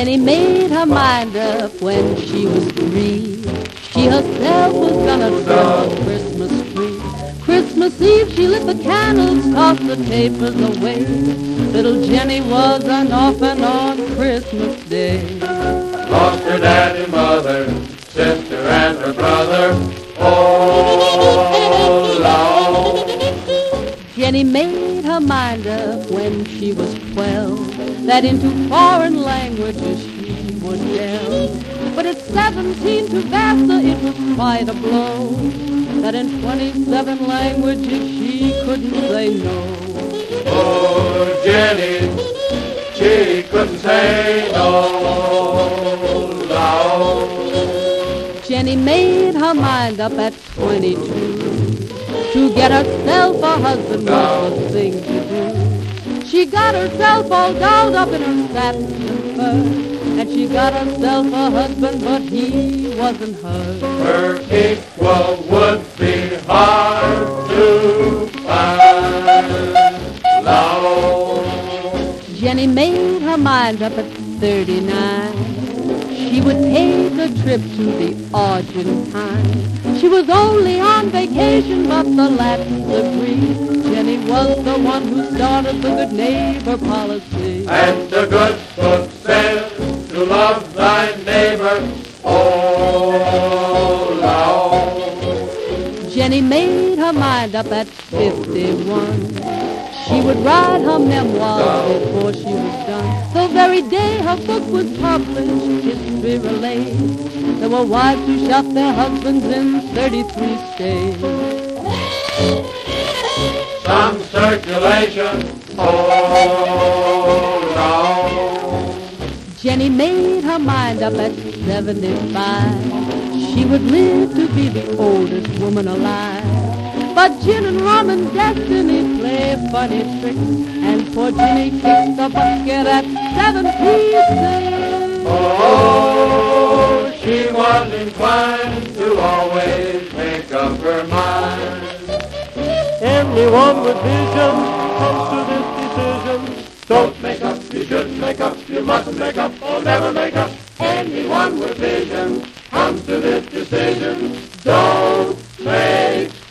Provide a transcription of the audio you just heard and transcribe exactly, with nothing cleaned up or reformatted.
Jenny made her mind up when she was three. She herself was gonna trim a Christmas tree. Christmas Eve she lit the candles, tossed the tapers away. Little Jenny was an orphan on Christmas Day. Lost her daddy, mother, sister and her brother. Oh, Lord. Jenny made her mind up when she was twelve that into foreign languages she would delve. But at seventeen to Vasta it was quite a blow that in twenty-seven languages she couldn't say no. Oh, Jenny, she couldn't say no, Lord. Jenny made her mind up at twenty-two to get herself a husband was the thing to do. She got herself all dolled up in her satin and fur, and she got herself a husband, but he wasn't hers. Her equal would be hard to find, Lord. Jenny made her mind up at thirty-nine. She would take a trip to the Argentine. She was only on vacation, but the Latins agreed. Jenny was the one who started the good neighbor policy. And the good book says to love thy neighbor, oh, Lord. Jenny made her mind up at fifty-one. She would write her memoirs before she was done. The very day her book was published, history relays there were wives who shot their husbands in thirty-three states. Some circulation, oh, Lord. Jenny made her mind up at seventy-five. She would live to be the oldest woman alive. But gin and rum and destiny play a funny trick, and poor Jenny kicked the bucket at seventy-six. Oh, she was inclined to always make up her mind. Anyone with vision comes to this decision. Don't make up, you shouldn't make up, you mustn't make up, or never make up. Anyone with vision comes to this decision. Don't make